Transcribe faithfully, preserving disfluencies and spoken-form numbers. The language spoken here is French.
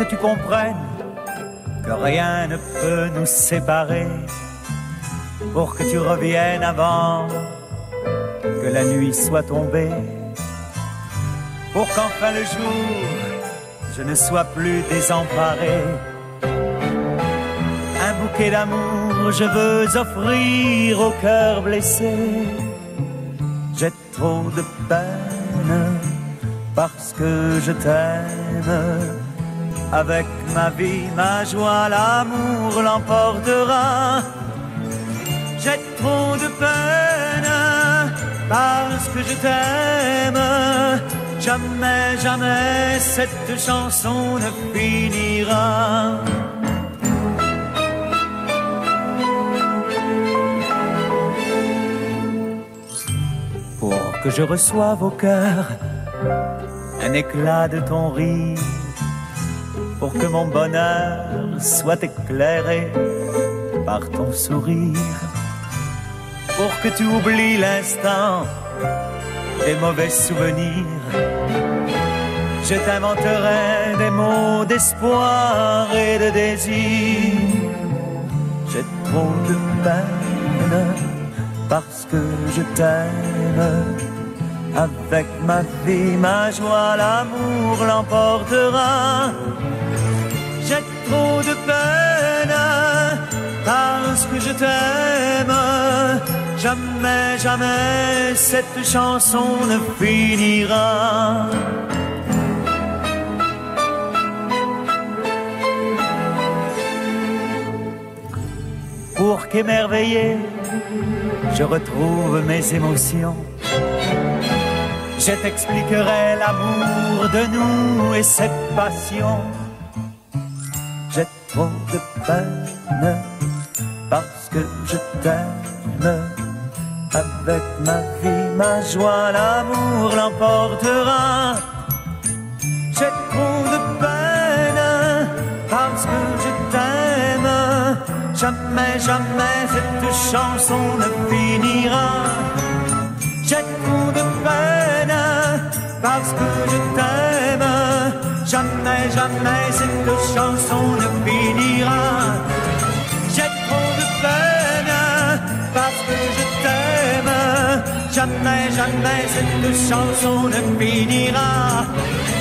tu comprennes que rien ne peut nous séparer, pour que tu reviennes avant que la nuit soit tombée, pour qu'enfin le jour je ne sois plus désemparé. Un bouquet d'amour je veux offrir au cœur blessé. J'ai trop de peine parce que je t'aime. Avec ma vie, ma joie, l'amour l'emportera. J'ai trop de peine parce que je t'aime. Jamais, jamais cette chanson ne finira. Pour que je reçoive au cœur un éclat de ton rire, pour que mon bonheur soit éclairé par ton sourire, pour que tu oublies l'instant des mauvais souvenirs, je t'inventerai des mots d'espoir et de désir. J'ai trop de peine parce que je t'aime. Avec ma vie, ma joie, l'amour l'emportera. J'ai trop de peine parce que je t'aime. Jamais, jamais cette chanson ne finira. Pour qu'émerveillé, je retrouve mes émotions. Je t'expliquerai l'amour de nous et cette passion. J'ai trop de peine parce que je t'aime. Avec ma vie, ma joie, l'amour l'emportera. J'ai trop de peine parce que je t'aime. Jamais, jamais cette chanson ne finira. J'ai trop de peine parce que je t'aime. Jamais, jamais cette chanson ne finira. J'ai trop de peine parce que je t'aime. Jamais, jamais cette chanson ne finira.